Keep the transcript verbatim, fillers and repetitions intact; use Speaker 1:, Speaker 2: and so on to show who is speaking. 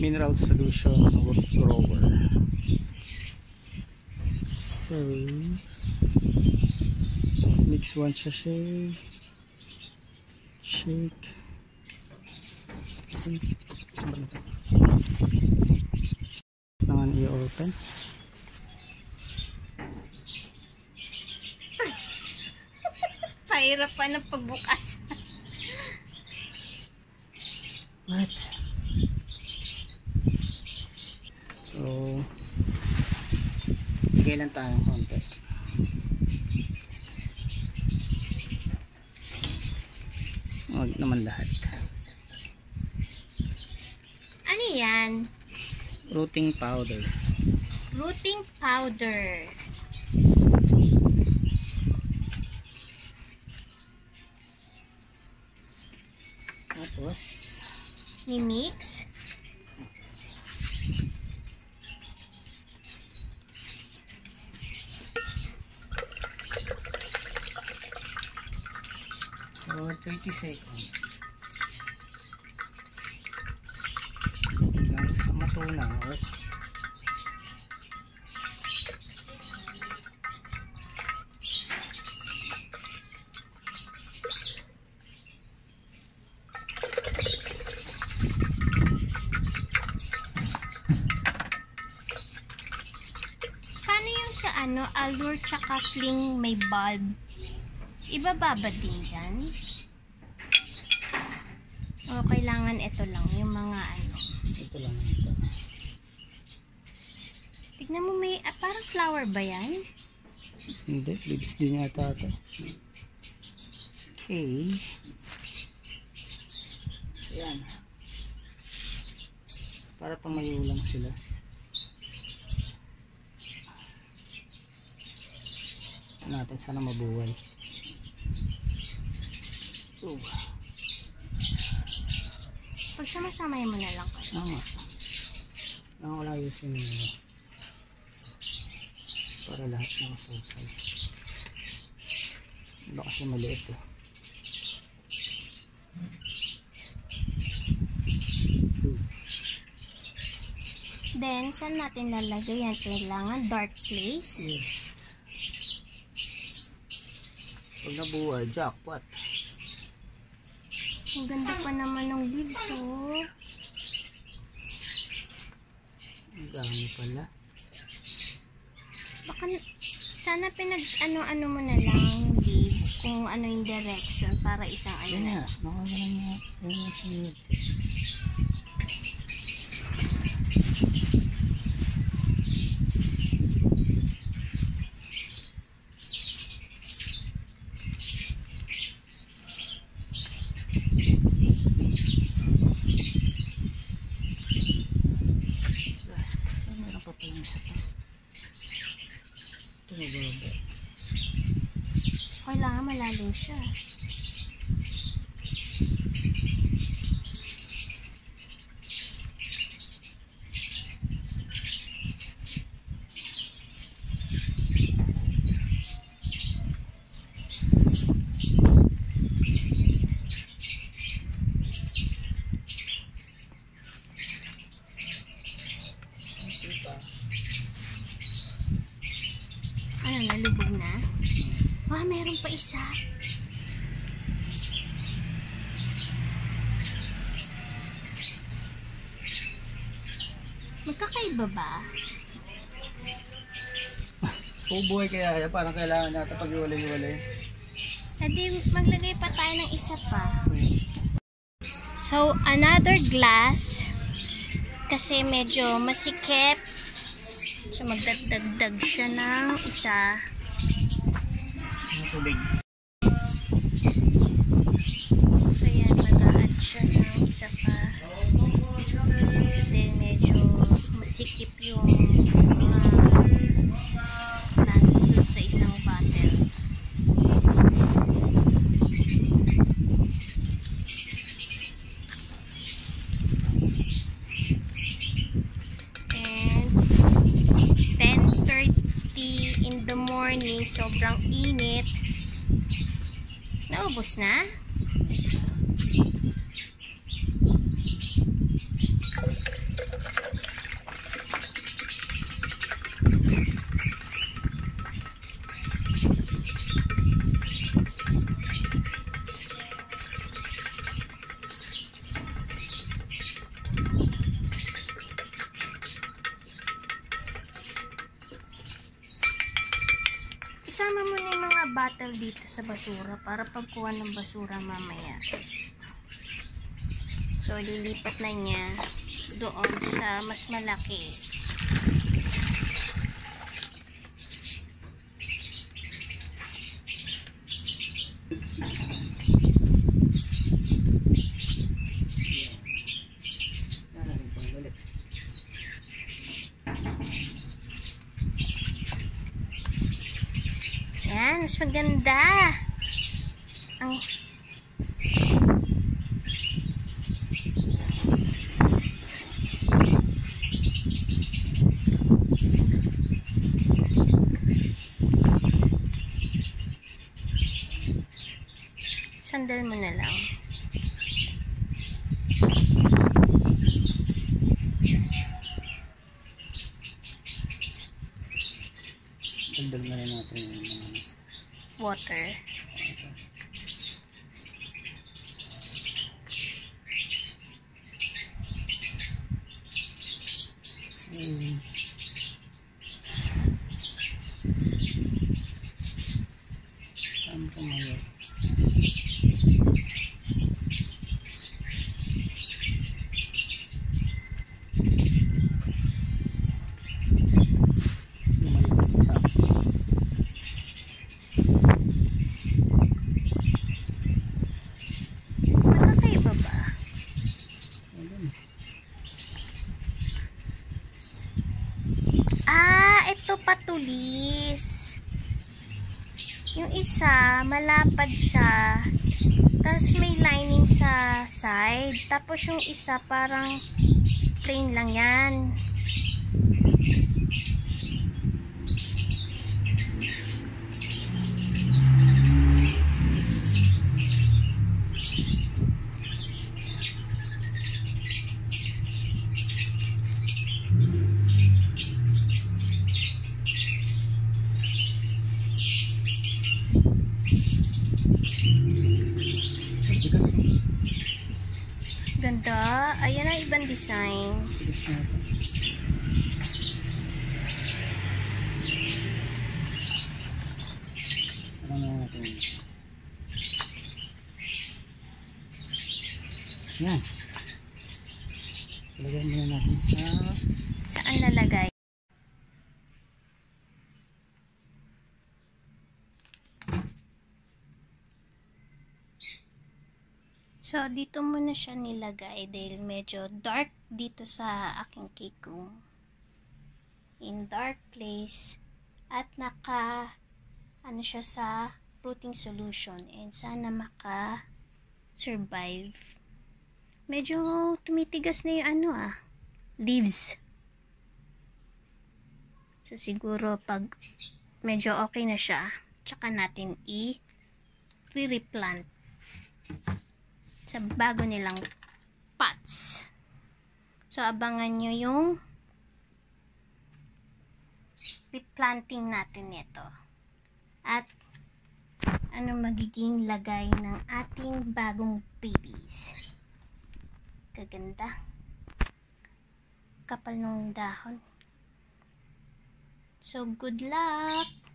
Speaker 1: mineral solution wood grower. So mix one sachet, shake, kailangan i-open.
Speaker 2: Pahirap pa ng pagbukas.
Speaker 1: What? So bigay lang tayo ng konti. Huwag naman lahat.
Speaker 2: Ano yan?
Speaker 1: Rooting powder.
Speaker 2: Rooting powder.
Speaker 1: Tapos
Speaker 2: ni-mix.
Speaker 1: for thirty seconds. Hanggang sa matunaw.
Speaker 2: Sa ano, allure tsaka fling may bulb. Ibababa din dyan? O kailangan ito lang, yung mga ano.
Speaker 1: Ito lang ito.
Speaker 2: Tignan mo, may, ah, parang flower ba yan?
Speaker 1: Hindi, leaves din yata ito. Okay. So yan. Para tumayo lang sila. Natin sana mabuhay. Oh.
Speaker 2: Pag sama-samay mo na lang kayo.
Speaker 1: Tama. Lang wala yusin nyo. Para lahat nakasawsay. Ito kasi maliit eh.
Speaker 2: Then, saan natin lalagay yan? Kailangan dark place.
Speaker 1: Yes. Pag nabuhay, jackpot.
Speaker 2: Ang ganda pa naman ng leaves, oh.
Speaker 1: Ang dami pala.
Speaker 2: Baka, sana pinag, ano-ano mo na lang yung leaves, kung ano yung direction, para isang ano
Speaker 1: Yan
Speaker 2: na.
Speaker 1: na, nakawala niya. Yan na siya.
Speaker 2: Kailangan malalim siya. Ano, nalubog na? Ah, meron pa isa. Magkakaiba ba?
Speaker 1: Pubuhay kaya, parang kailangan natin pag-iwalay-iwalay.
Speaker 2: Hindi, maglagay pa tayo ng isa pa. So, another glass. Kasi medyo masikip. So, magdagdag siya ng isa.
Speaker 1: Tubig.
Speaker 2: So, yan, mag-a-add siya ng isa pa. Then, medyo masikip yung mga plants doon sa isang bottle. And, ten thirty in the morning, sobrang init. Naubos na? isama mo na yung mga bottle dito sa basura para pagkuha ng basura mamaya. So, lilipat na niya doon sa mas malaki. Yan, mas maganda. Ang sandal mo na lang.
Speaker 1: Sandal na rin natin yung mga
Speaker 2: Water.
Speaker 1: Hmm. Saan ka ngayon?
Speaker 2: Ah, ito patulis. Yung isa, malapad siya. Tapos may lining sa side. Tapos yung isa, parang plain lang yan. Ganda. Ayan ang ibang design.
Speaker 1: Ano na natin? Yan. Lagyan muna natin sa...
Speaker 2: Saan lalagay? So, dito muna siya nilagay dahil medyo dark dito sa aking cake room. In dark place. At naka, ano siya sa fruiting solution. And sana maka-survive. Medyo tumitigas na yung ano ah, leaves. So, siguro pag medyo okay na siya, tsaka natin i-replant sa bago nilang pots. So, abangan nyo yung replanting natin nito. At ano magiging lagay ng ating bagong babies. Kaganda. Kapal ng dahon. So, good luck!